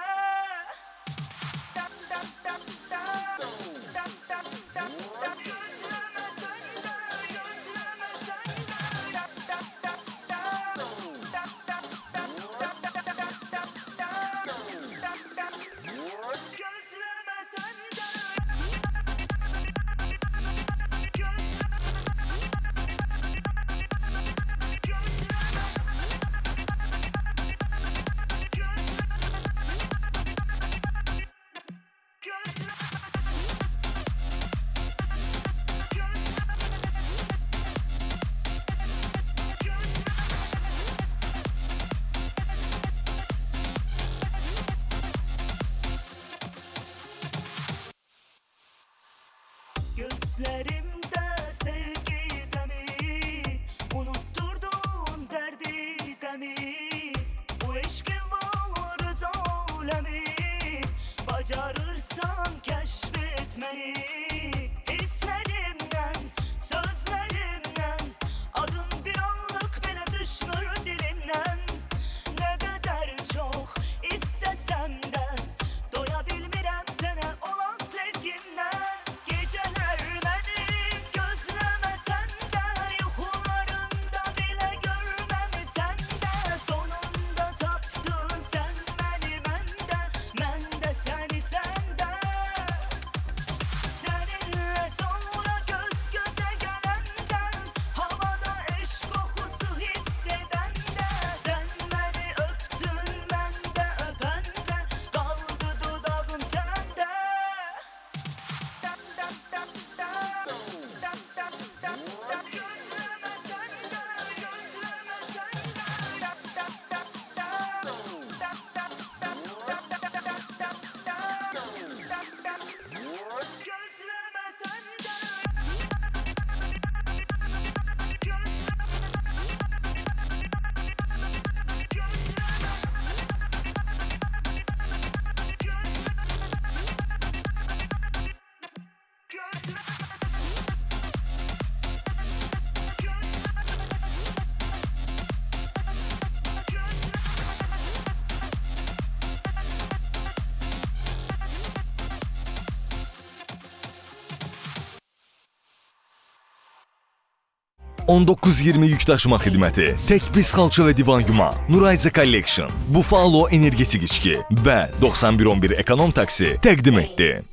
Gözlerimde sevgi demi, unutturdun derdi gemi. Bu eşkin var zalemi, bacarırsan keşfetmeni. Hislerimden, sözlerimden, adın bir anlık bile düşmür dilimden. Ne kadar çok istesem de doyabilmirem sana olan sevgimden. Geceler beni gözlemesen de, yuhularımda bile görmemesen de, sonunda taptın sen beni mende, ben de seni sende. Seninle sonra göz göze gelenden, havada eşk kokusu hisseden de, sen beni öptün ben de öpen de, kaldı dudağım sende. on doqquz iyirmi yük daşıma xidməti, tək biz xalça və divan yuma, Nurayza Collection, Buffalo energetik içki və doxsan bir on bir ekonom taksi təqdim etdi.